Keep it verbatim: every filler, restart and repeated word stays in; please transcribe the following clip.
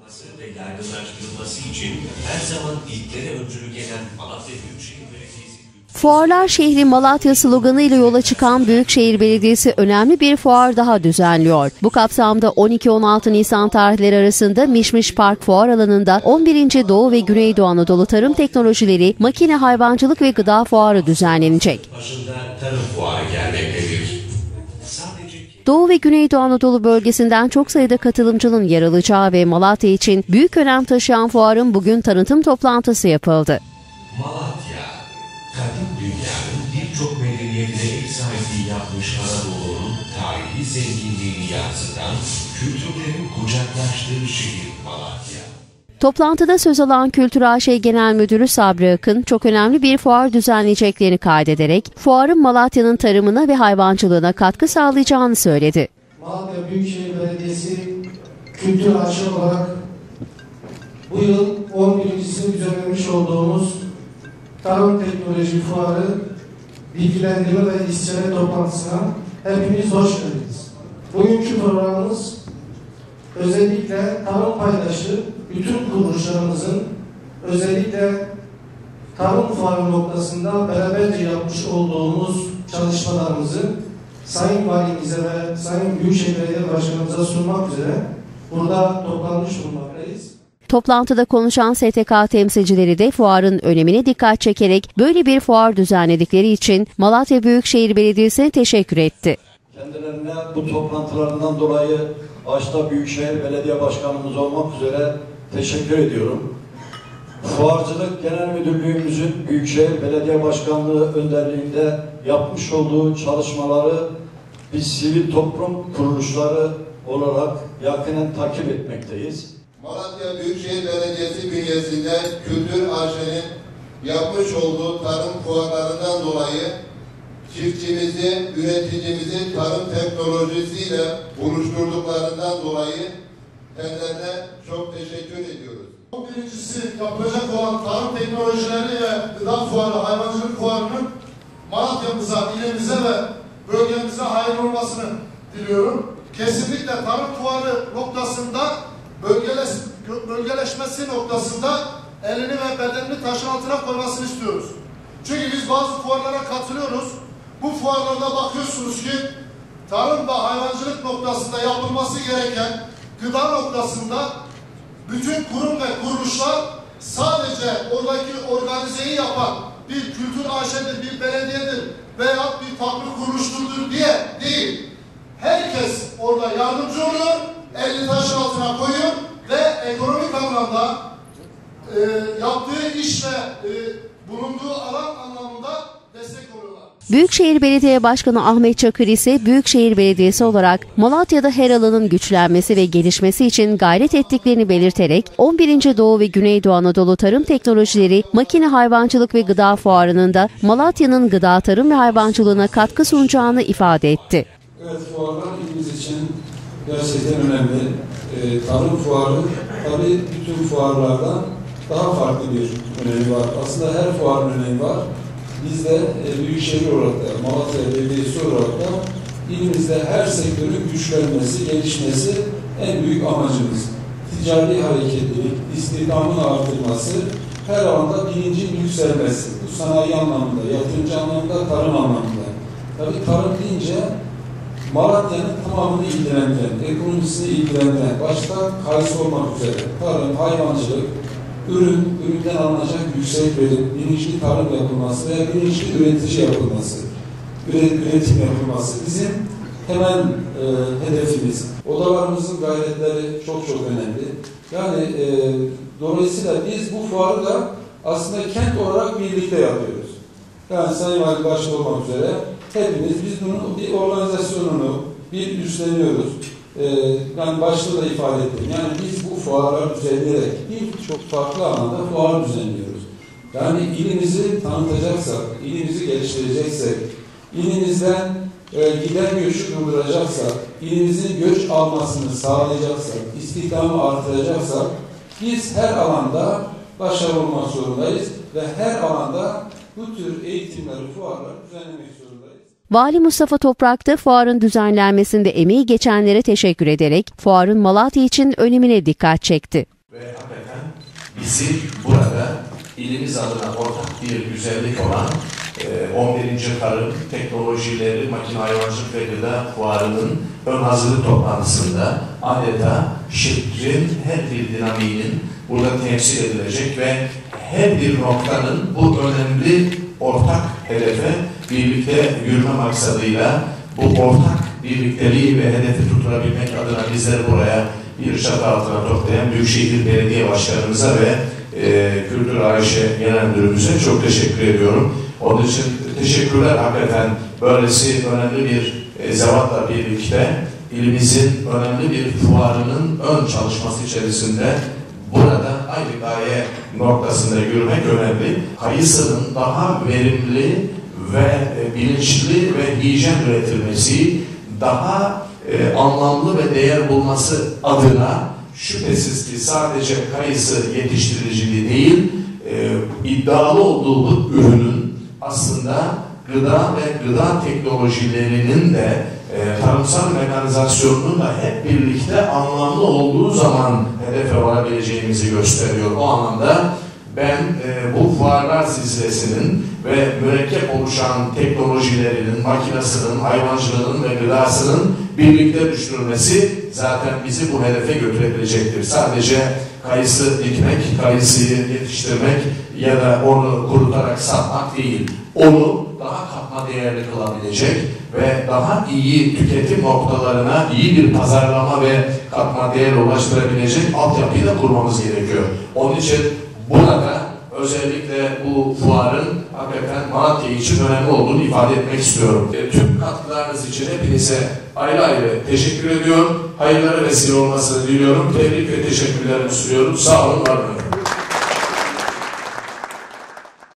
ve yaygınlaştırılması için her zaman ilklere öncülük eden Malatya Büyükşehir Belediyesi. Fuarlar şehri Malatya sloganıyla yola çıkan Büyükşehir Belediyesi önemli bir fuar daha düzenliyor. Bu kapsamda on iki on altı Nisan tarihleri arasında Mişmiş Park Fuar alanında on birinci Doğu ve Güneydoğu Anadolu Tarım Teknolojileri, Makine Hayvancılık ve Gıda Fuarı düzenlenecek. Başında tarım fuarı gelmektedir. Doğu ve Güneydoğu Anadolu bölgesinden çok sayıda katılımcının yer alacağı ve Malatya için büyük önem taşıyan fuarın bugün tanıtım toplantısı yapıldı. Malatya, kadim dünyanın birçok medeniyetine ev sahipliği yapmış Anadolu'nun tarihi zenginliğini yansıtan, kültürlerin kucaklaştığı şehir Malatya. Toplantıda söz alan Kültür A Ş Genel Müdürü Sabri Akın, çok önemli bir fuar düzenleyeceklerini kaydederek, fuarın Malatya'nın tarımına ve hayvancılığına katkı sağlayacağını söyledi. Malatya Büyükşehir Belediyesi Kültür A Ş olarak bu yıl on birincisini düzenlemiş olduğumuz Tarım Teknoloji Fuarı bilgilendirme ve istişare toplantısına hepiniz hoş geldiniz. Bugünkü programımız özellikle tarım paydaşı bütün kuruluşlarımızın özellikle tarım fuarı noktasında beraberce yapmış olduğumuz çalışmalarımızı Sayın Valimize ve Sayın Büyükşehir Belediye Başkanımıza sunmak üzere burada toplanmış bulunmaktayız. Toplantıda konuşan S T K temsilcileri de fuarın önemine dikkat çekerek böyle bir fuar düzenledikleri için Malatya Büyükşehir Belediyesi'ne teşekkür etti. Kendilerine bu toplantılarından dolayı başta Büyükşehir Belediye Başkanımız olmak üzere teşekkür ediyorum. Fuarcılık Genel Müdürlüğümüzün Büyükşehir Belediye Başkanlığı önderliğinde yapmış olduğu çalışmaları biz sivil toplum kuruluşları olarak yakinen takip etmekteyiz. Malatya Büyükşehir Belediyesi bünyesinde Kültür A Ş'nin yapmış olduğu tarım fuarlarından dolayı çiftçimizi, üreticimizi tarım teknolojisiyle buluşturduklarından dolayı kendilerine çok teşekkür ediyoruz. on birincisi yapılacak olan tarım teknolojileri ve gıda fuarı, hayvancılık fuarının Malatya'mıza, ilimize ve bölgemize hayırlı olmasını diliyorum. Kesinlikle tarım fuarı noktasında bölgeleş, bölgeleşmesi noktasında elini ve bedenini taşın altına koymasını istiyoruz. Çünkü biz bazı fuarlara katılıyoruz. Bu fuarlarda bakıyorsunuz ki tarım ve hayvancılık noktasında yapılması gereken gıda noktasında bütün kurum ve kuruluşlar sadece oradaki organizeyi yapan bir kültür A Ş'dir, bir belediyedir veya bir farklı kuruluştur diye değil. Herkes orada yardımcı oluyor, elini taşın altına koyuyor ve ekonomik anlamda e, yaptığı iş ve e, bulunduğu alan anlamında destek oluyorlar. Büyükşehir Belediye Başkanı Ahmet Çakır ise Büyükşehir Belediyesi olarak Malatya'da her alanın güçlenmesi ve gelişmesi için gayret ettiklerini belirterek on birinci Doğu ve Güneydoğu Anadolu Tarım Teknolojileri, Makine Hayvancılık ve Gıda Fuarı'nın da Malatya'nın gıda, tarım ve hayvancılığına katkı sunacağını ifade etti. Evet, fuarlar ilimiz için gerçekten önemli. Ee, tarım fuarı tabii bütün fuarlardan daha farklı bir önemi var. Aslında her fuarın önemi var. Biz de e, Büyükşehir olarak da, Malatya Belediyesi olarak da ilimizde her sektörün güçlenmesi, gelişmesi en büyük amacımız. Ticari hareketlilik, istihdamın artırılması, her alanda bilincin yükselmesi. Bu sanayi anlamında, yatırımcı anlamında, tarım anlamında. Tabii tarım deyince Malatya'nın tamamını ilgilendiren, ekonomisini ilgilendiren, başta kayısı olmak üzere tarım, hayvancılık, ürün, üründen alınacak yüksek verim, bilinçli tarım yapılması veya bilinçli üretici yapılması, üretim yapılması bizim temel e, hedefimiz. Odalarımızın gayretleri çok çok önemli. Yani e, dolayısıyla biz bu fuarı da aslında kent olarak birlikte yapıyoruz. Yani Sayın Valim başta olmak üzere hepimiz biz bunun bir organizasyonunu bir üstleniyoruz. Ee, ben başta da ifade ettim. Yani biz bu fuarlar düzenleyerek birçok farklı alanda fuar düzenliyoruz. Yani ilimizi tanıtacaksak, ilimizi geliştireceksek, ilimizden e, giden göçü durduracaksak, ilimizin göç almasını sağlayacaksak, istihdamı artıracaksak, biz her alanda başarılı olmak zorundayız ve her alanda bu tür eğitimleri, fuarları düzenlemek zorundayız. Vali Mustafa Toprak da fuarın düzenlenmesinde emeği geçenlere teşekkür ederek fuarın Malatya için önemine dikkat çekti. Ve hakikaten bizi burada ilimiz adına ortak bir güzellik olan on birinci Tarım Teknolojileri, Makine Hayvancılık ve Gıda Fuarı'nın ön hazırlık toplantısında adeta şehrin her bir dinamiğinin burada temsil edilecek ve her bir noktanın bu önemli ortak hedefe birlikte yürüme maksadıyla bu ortak birlikteliği ve hedefi tutturabilmek adına bizleri buraya bir çatı altına toplayan Büyükşehir Belediye Başkanımıza ve e, Kültür A Ş Genel Müdürümüze çok teşekkür ediyorum. Onun için teşekkürler, hakikaten böylesi önemli bir e, zevatla birlikte ilimizin önemli bir fuarının ön çalışması içerisinde burada aynı gaye noktasında yürümek önemli. Kayısının daha verimli ve e, bilinçli ve hijyen üretilmesi, daha e, anlamlı ve değer bulması adına şüphesiz ki sadece kayısı yetiştiriciliği değil, e, iddialı olduğu bu ürünün aslında gıda ve gıda teknolojilerinin de e, tarımsal mekanizasyonunun da hep birlikte anlamlı olduğu zaman hedefe varabileceğimizi gösteriyor. O anlamda ben e, bu fuarlar silsilesinin ve mürekkep oluşan teknolojilerinin, makinasının, hayvancılığının ve gıdasının birlikte düşürülmesi zaten bizi bu hedefe götürebilecektir. Sadece kayısı dikmek, kayısıyı yetiştirmek ya da onu kurutarak satmak değil. Onu daha katma değerli kılabilecek ve daha iyi tüketim noktalarına iyi bir pazarlama ve katma değer ulaştırabilecek altyapıyı da kurmamız gerekiyor. Onun için burada özellikle bu fuarın hakikaten Malatya için önemli olduğunu ifade etmek istiyorum. E, tüm katkılarınız için hepinize ayrı ayrı teşekkür ediyorum. Hayırlara vesile olmasını diliyorum. Tebrik ve teşekkürlerimi sunuyorum. Sağ olun, var olun.